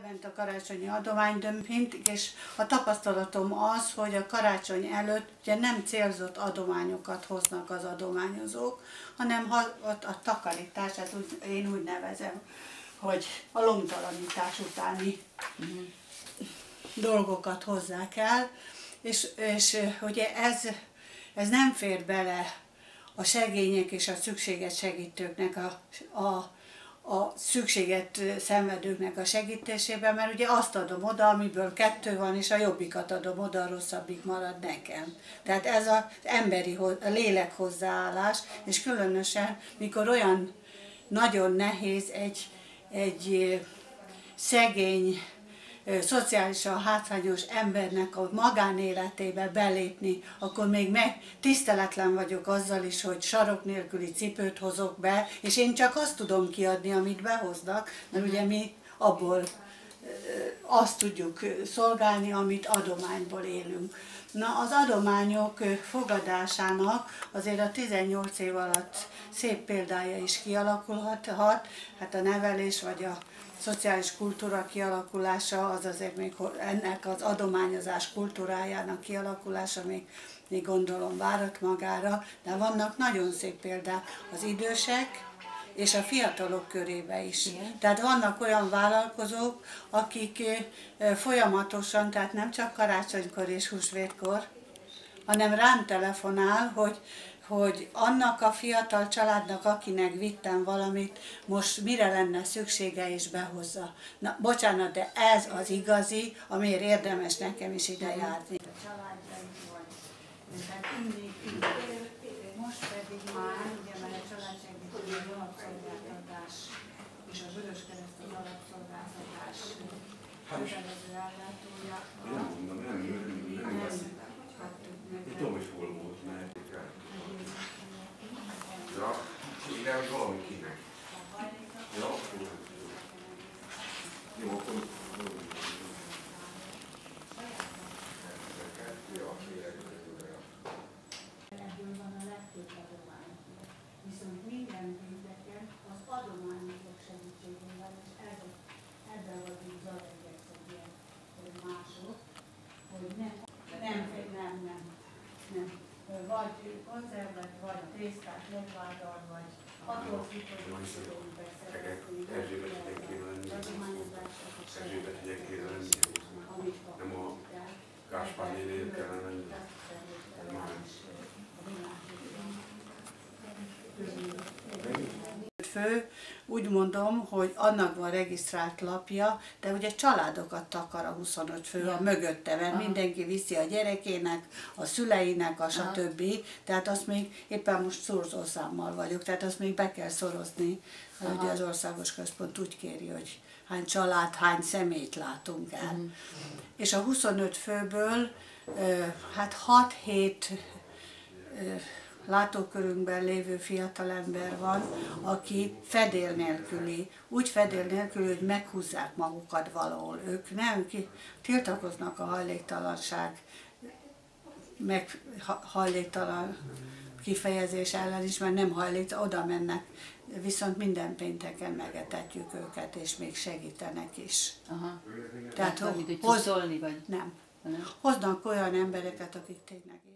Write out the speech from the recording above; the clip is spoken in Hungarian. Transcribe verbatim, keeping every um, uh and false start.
bement a karácsonyi adománydömping, és a tapasztalatom az, hogy a karácsony előtt ugye nem célzott adományokat hoznak az adományozók, hanem ha, a, a takarítás, hát úgy, én úgy nevezem, hogy a lomtalanítás utáni uh-huh. dolgokat hozzák el, és, és ugye ez, ez nem fér bele a segények és a szükséget segítőknek, a, a, a szükséget szenvedőknek a segítésébe, mert ugye azt adom oda, amiből kettő van, és a jobbikat adom oda, a rosszabbik marad nekem. Tehát ez az emberi, a lélek hozzáállás, és különösen, mikor olyan nagyon nehéz egy, egy szegény, szociálisan hátrányos embernek a magánéletébe belépni, akkor még meg tiszteletlen vagyok azzal is, hogy sarok nélküli cipőt hozok be, és én csak azt tudom kiadni, amit behoznak, mert ugye mi abból azt tudjuk szolgálni, amit adományból élünk. Na, az adományok fogadásának azért a tizennyolc év alatt szép példája is kialakulhat, hát a nevelés vagy a szociális kultúra kialakulása, az azért még ennek az adományozás kultúrájának kialakulása még, még gondolom várat magára, de vannak nagyon szép példák az idősek és a fiatalok körébe is. Igen. Tehát vannak olyan vállalkozók, akik folyamatosan, tehát nem csak karácsonykor és húsvétkor, hanem rám telefonál, hogy hogy annak a fiatal családnak, akinek vittem valamit, most mire lenne szüksége és behozza. Na, bocsánat, de ez az igazi, amiért érdemes nekem is ide járni. Most pedig már, ugye, mert a családsegítő az alapszolgáltatás és a Vöröskereszt az alapszolgáltatás kötelező ellátója. Nem mondom, nem, nem, nem. Én tudom, hogy hol volt, mert ja, igen, hogy valami kinek. Ja, akkor... Jó, akkor... Ebből van a legtöbb adomány. Viszont minden pénteken az adományozók segítségével, és ebben vagyunk zavarják, hogy mások, hogy nem, nem, nem, nem, nem. Vagy konzervet, vagy tésztát, legvárdal, vagy attól függ, hogy most tudunk beszerezni. Erzsébetnek kéne lenni. Erzsébetnek kéne lenni. Nem a Gáspár nénének kellene lenni. Fő, úgy mondom, hogy annak van regisztrált lapja, de ugye családokat takar a huszonöt fő a mögötte, mert aha. mindenki viszi a gyerekének, a szüleinek, a stb. Tehát azt még éppen most szorzószámmal vagyok, tehát azt még be kell szorozni. Ugye az országos központ úgy kéri, hogy hány család, hány személyt látunk el. Uh-huh. És a huszonöt főből hát hat-hét látókörünkben lévő fiatalember van, aki fedél nélküli, úgy fedél nélküli, hogy meghúzzák magukat valahol. Ők nem ki, tiltakoznak a hajléktalanság, meg hajléktalan kifejezés ellen is, mert nem hajlék, oda mennek, viszont minden pénteken megetetjük őket, és még segítenek is. Aha. Tehát, hogy hoz, szólni, vagy? Nem. Hoznak olyan embereket, akik tényleg